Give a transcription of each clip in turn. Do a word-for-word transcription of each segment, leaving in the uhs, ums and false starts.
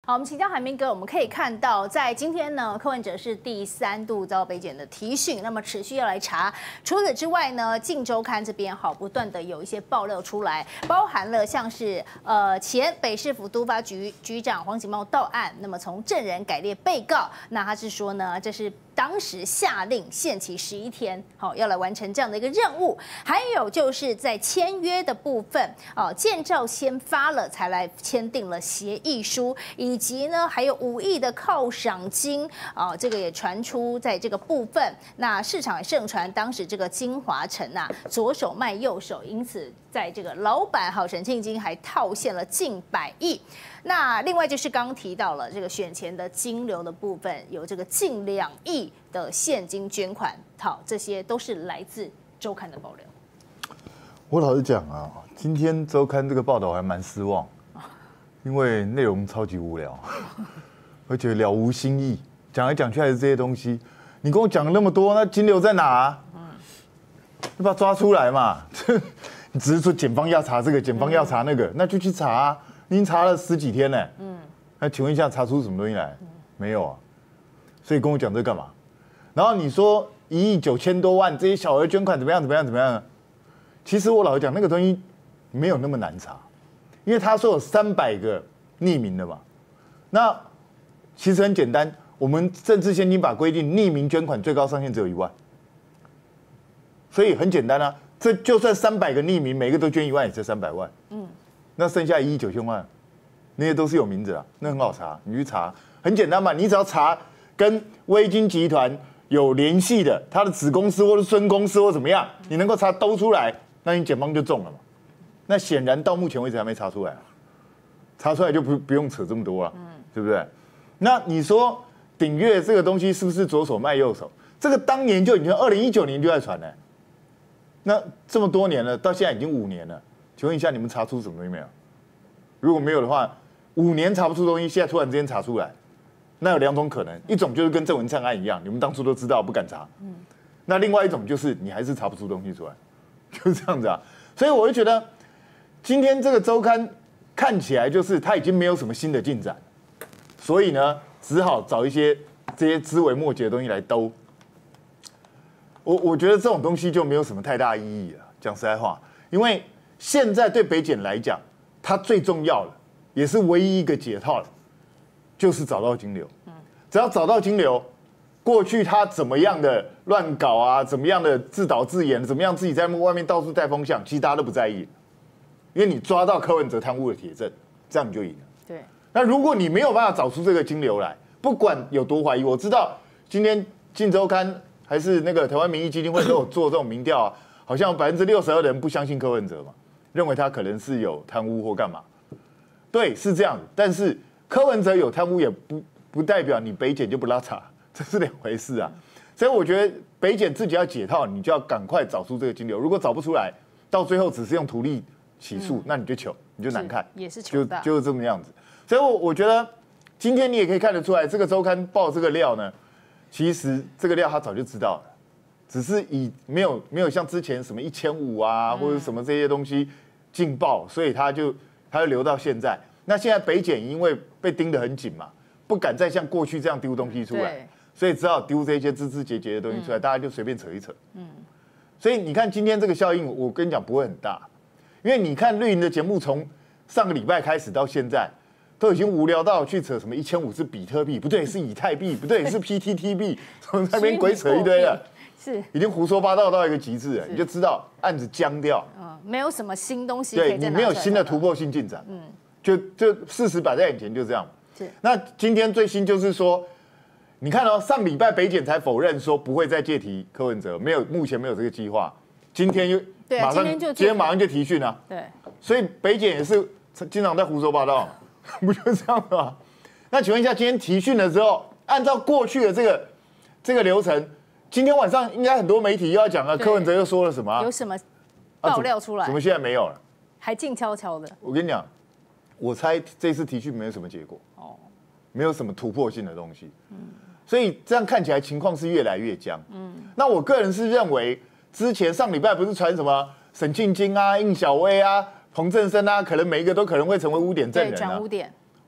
好，我们请教韩明哥，我们可以看到，在今天呢，柯文哲是第三度遭北检的提讯，那么持续要来查。除此之外呢，《镜周刊》这边好不断的有一些爆料出来，包含了像是呃前北市府督发局局长黄锦茂到案，那么从证人改列被告，那他是说呢，这是当时下令限期十一天，好要来完成这样的一个任务。还有就是在签约的部分，哦，建照先发了才来签订了协议书，以及呢还有五亿的犒赏金，哦，这个也传出在这个部分，那市场也盛传当时这个金华城啊左手卖右手，因此在这个老板好陈庆金还套现了近百亿。那另外就是刚刚提到了这个选前的金流的部分，有这个近两亿的现金捐款，好，这些都是来自周刊的爆料。 我老实讲啊，今天周刊这个报道还蛮失望，因为内容超级无聊，而且了无新意，讲来讲去还是这些东西。你跟我讲了那么多，那金流在哪啊？嗯，你把它抓出来嘛。你只是说检方要查这个，检方要查那个，那就去查啊。已经查了十几天了，嗯，那请问一下，查出什么东西来？没有啊，所以跟我讲这干嘛？然后你说一亿九千多万这些小额捐款怎么样怎么样怎么样？其实我老实讲，那个东西没有那么难查，因为他说有三百个匿名的嘛。那其实很简单，我们政治献金法规定，匿名捐款最高上限只有一万，所以很简单啊，这就算三百个匿名，每个都捐一万，也才三百万，嗯。那剩下一亿九千万，那些都是有名字啊，那很好查，你去查，很简单嘛，你只要查跟微金集团有联系的，他的子公司或者孙公司或怎么样，你能够查兜出来，那你检方就中了嘛。那显然到目前为止还没查出来，查出来就不不用扯这么多了，对不对？那你说鼎悦这个东西是不是左手卖右手？这个当年就已经二零一九年就在传了，那这么多年了，到现在已经五年了。请问一下，你们查出什么东西没有？如果没有的话，五年查不出东西，现在突然之间查出来，那有两种可能，一种就是跟郑文灿案一样，你们当初都知道不敢查，嗯，那另外一种就是你还是查不出东西出来，就是这样子啊。所以我就觉得，今天这个周刊看起来就是它已经没有什么新的进展，所以呢，只好找一些这些枝微末节的东西来兜。我我觉得这种东西就没有什么太大意义了，讲实在话，因为现在对北检来讲，它最重要的，也是唯一一个解套的，就是找到金流。只要找到金流，过去他怎么样的乱搞啊，怎么样的自导自演，怎么样自己在外面到处带风向，其实大家都不在意，因为你抓到柯文哲贪污的铁证，这样你就赢了。对。那如果你没有办法找出这个金流来，不管有多怀疑，我知道今天《镜周刊》还是那个台湾民意基金会都有做这种民调啊。好像百分之六十二的人不相信柯文哲嘛，认为他可能是有贪污或干嘛。对，是这样的。但是柯文哲有贪污也不不代表你北检就不拉查，这是两回事啊。所以我觉得北检自己要解套，你就要赶快找出这个金流。如果找不出来，到最后只是用图利起诉，嗯、那你就糗，你就难看， 也是糗大， 就就是这么样子。所以我，我觉得今天你也可以看得出来，这个周刊报这个料呢，其实这个料他早就知道了。只是以没有没有像之前什么一千五啊，或者什么这些东西劲爆，所以他就他就留到现在。那现在北检因为被盯得很紧嘛，不敢再像过去这样丢东西出来，所以只好丢这些枝枝节节的东西出来，大家就随便扯一扯。嗯，所以你看今天这个效应，我跟你讲不会很大，因为你看绿营的节目从上个礼拜开始到现在，都已经无聊到去扯什么一千五是比特币，不对是以太币，不对是 P T T 币，从那边鬼扯一堆了。是，已经胡说八道到一个极致了，你就知道案子僵掉，嗯， 没有什么新东西可以再拿出来， 对你没有新的突破性进展，嗯，就就事实摆在眼前就这样。是，那今天最新就是说，你看哦，上礼拜北检才否认说不会再借提柯文哲，没有，目前没有这个计划，今天又马上，今天马上就提讯啊，对，所以北检也是经常在胡说八道，不就这样吗？那请问一下，今天提讯的时候，按照过去的这个这个流程。今天晚上应该很多媒体又要讲了，柯文哲又说了什么、啊？ 有什么爆料出来？ 怎么现在没有了？ 还静悄悄的。 我跟你讲，我猜这次提讯没有什么结果，哦，没有什么突破性的东西，嗯，所以这样看起来情况是越来越僵，嗯。那我个人是认为，之前上礼拜不是传什么沈庆金啊、应小薇啊、彭正生啊，可能每一个都可能会成为污点证人啊。 对，转污点。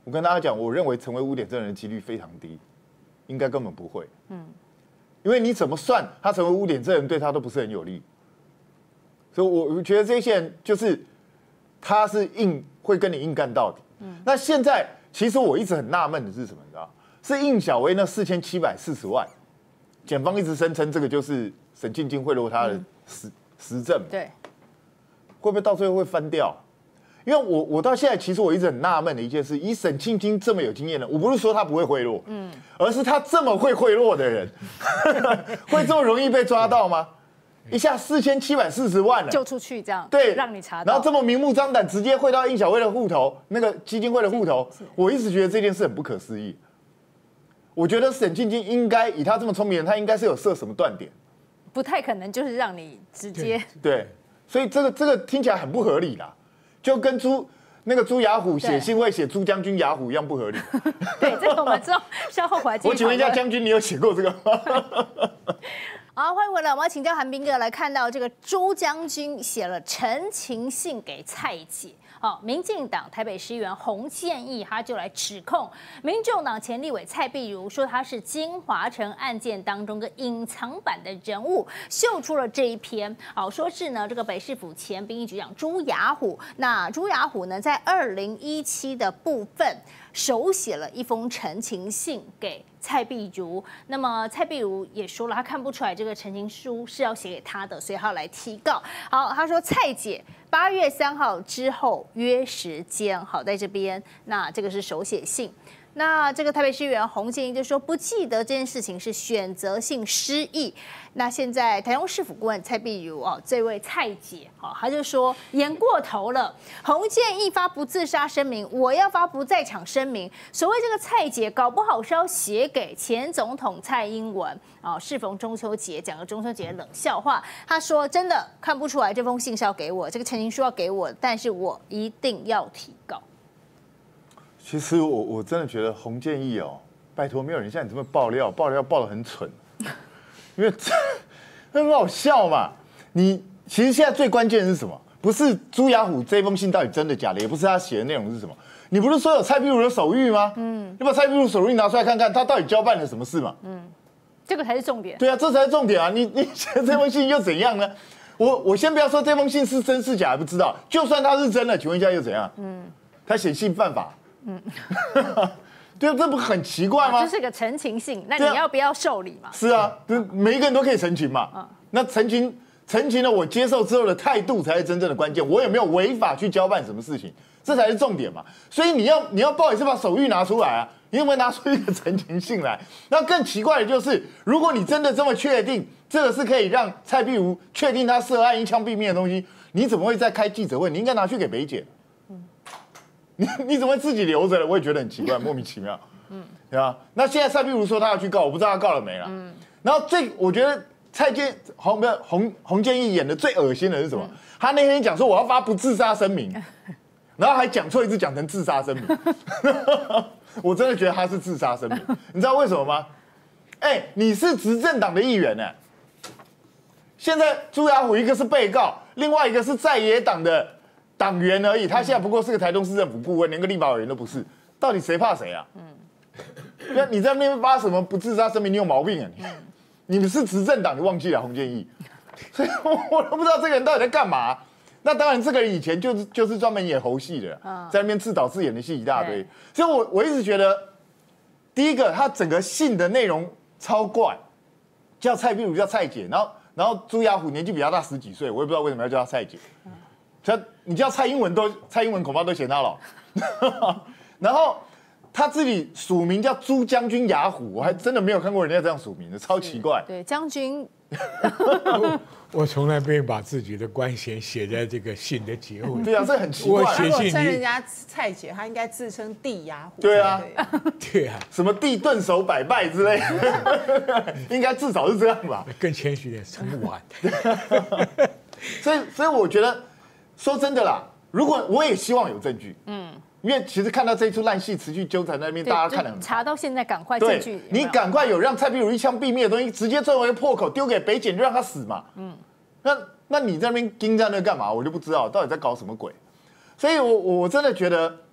我跟大家讲，我认为成为污点证人的几率非常低，应该根本不会。嗯，因为你怎么算，他成为污点证人对他都不是很有利。所以我觉得这些人就是他是硬会跟你硬干到底。嗯，那现在其实我一直很纳闷的是什么？你知道，是应小薇那四千七百四十万，检方一直声称这个就是沈庆金贿赂他的实、嗯、实证。 对， 会不会到最后会翻掉？因为我我到现在其实我一直很纳闷的一件事，以沈庆金这么有经验的，我不是说他不会贿赂，嗯，而是他这么会贿赂的人，会这么容易被抓到吗？一下四千七百四十万了， 就出去这样， 对， 让你查到， 然后这么明目张胆直接汇到应小薇的户头，那个基金会的户头，我一直觉得这件事很不可思议。我觉得沈庆金应该以他这么聪明的人，他应该是有设什么断点， 不太可能就是让你直接对, 对，所以这个这个听起来很不合理啦。就跟朱那个朱雅虎写信会写朱将军雅虎一样不合理。 对，这个我们知道，稍后回来。 我请问一下将军，你有写过这个吗？ 好，欢迎回来。我们要请教韩彬哥来看到这个朱将军写了陈情信给蔡姐。好，民进党台北市议员洪建义他就来指控民众党前立委蔡壁如，说他是金华城案件当中的隐藏版的人物，秀出了这一篇。好，说是呢这个北市府前兵役局长朱雅虎，那朱雅虎呢在二零一七的部分手写了一封陈情信给蔡壁如，那么蔡壁如也说了，他看不出来这个陈情书是要写给他的，所以他要来提告。好，他说蔡姐八月三号之后约时间，好，在这边，那这个是手写信。那这个台北市议员洪建义就说不记得这件事情是选择性失忆。那现在台中市府顾问蔡壁如哦，这位蔡姐哦，他就说演过头了。洪建义发不自杀声明，我要发不在场声明。所谓这个蔡姐，搞不好是要写给前总统蔡英文啊、哦。适逢中秋节，讲个中秋节的冷笑话。他说真的看不出来这封信是要给我，这个陈情书要给我，但是我一定要提告。 其实我我真的觉得洪建义哦，拜托，没有人像你这么爆料，爆料爆得很蠢，因为这很好笑嘛。你其实现在最关键的是什么？不是朱雅虎这封信到底真的假的，也不是他写的内容是什么。你不是说有蔡壁如的手谕吗？嗯，你把蔡壁如手谕拿出来看看，他到底交办了什么事嘛？嗯， 这个才是重点。 对啊，这才是重点啊！你你写这封信又怎样呢？我我先不要说这封信是真是假，还不知道。就算他是真的，请问一下又怎样？嗯，他写信犯法。嗯，对，这不很奇怪吗？ 这是个陈情信，那你要不要受理嘛？ 是啊，每一个人都可以陈情嘛。嗯，那陈情陈情了，我接受之后的态度才是真正的关键。我有没有违法去交办什么事情，这才是重点嘛。所以你要你要不好意思把手谕拿出来啊，你有没有拿出一个陈情信来？那更奇怪的就是，如果你真的这么确定，这个是可以让蔡壁如确定他涉案一枪毙命的东西，你怎么会再开记者会？你应该拿去给北检。你你怎么会自己留着了？我也觉得很奇怪，莫名其妙。嗯，对吧？那现在蔡壁如说他要去告，我不知道他告了没了。嗯，然后最我觉得蔡建洪不洪洪建义演的最恶心的是什么？嗯、他那天讲说我要发不自杀声明，然后还讲错一次，讲成自杀声明。我真的觉得他是自杀声明，你知道为什么吗？哎、欸，你是执政党的议员呢、欸，现在朱雅虎一个是被告，另外一个是在野党的党员而已，他现在不过是个台中市政府顾问，连个立法委员都不是，到底谁怕谁啊？嗯，那你在那边发什么不自杀声明？你有毛病啊你！你们是执政党，你忘记了洪建义，所以我都不知道这个人到底在干嘛。那当然，这个人以前就是就是专门演猴戏的，在那边自导自演的戏一大堆。所以我我一直觉得，第一个他整个信的内容超怪，叫蔡壁如叫蔡姐，然后然后朱雅虎年纪比他大十几岁，我也不知道为什么要叫他蔡姐。他你叫蔡英文都蔡英文恐怕都嫌他老，然后他自己署名叫朱将军雅虎，我还真的没有看过人家这样署名的，超奇怪。 对，将军。 我, 我从来没有把自己的官衔写在这个信的结尾。 对啊，这很奇怪。 我写信， 称人家蔡姐，她应该自称帝雅虎。 对啊， 对啊， 什么帝顿首百拜之类的，应该至少是这样吧？ 更谦虚点，称晚。 所以，所以我觉得。说真的啦，如果我也希望有证据，嗯，因为其实看到这一出烂戏持续纠缠在那边，大家看得很查到现在，赶快证据， 你赶快有让蔡壁如一枪毙命的东西，直接作为破口丢给北检，就让他死嘛，嗯，那那你在那边盯在那干嘛？我就不知道到底在搞什么鬼。所以我我真的觉得，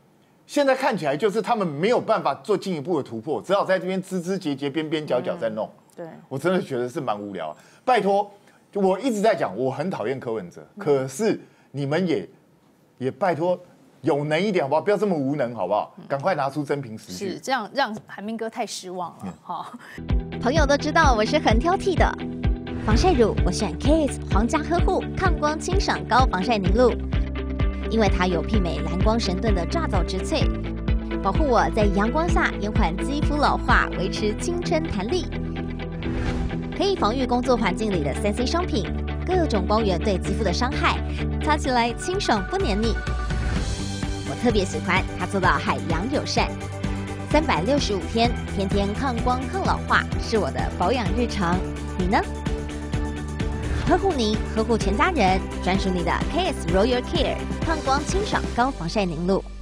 现在看起来就是他们没有办法做进一步的突破，只好在这边枝枝节节、边边角角在弄。 对， 我真的觉得是蛮无聊。拜托，我一直在讲，我很讨厌柯文哲，可是你们也也拜托有能一点好不好？不要这么无能好不好？赶快拿出真凭实据。 是这样，让韩明哥太失望了。好、 嗯，朋友都知道我是很挑剔的，防晒乳我选 K S 皇家呵护抗光清爽高防晒凝露，因为它有媲美蓝光神盾的抓藻植萃，保护我在阳光下延缓肌肤老化，维持青春弹力。可以防御工作环境里的三 C 商品，各种光源对肌肤的伤害，擦起来清爽不黏腻。我特别喜欢它做到海洋友善，三百六十五天，天天抗光抗老化，是我的保养日常。你呢？呵护您，呵护全家人，专属你的 K S Royal Care 抗光清爽高防晒凝露。